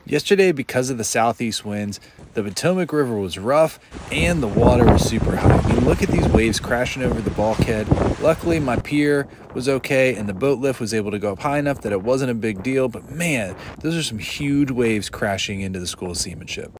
Yesterday, because of the southeast winds, the Potomac River was rough and the water was super high. I mean, look at these waves crashing over the bulkhead. Luckily, my pier was okay and the boat lift was able to go up high enough that it wasn't a big deal. But man, those are some huge waves crashing into the School of Seamanship.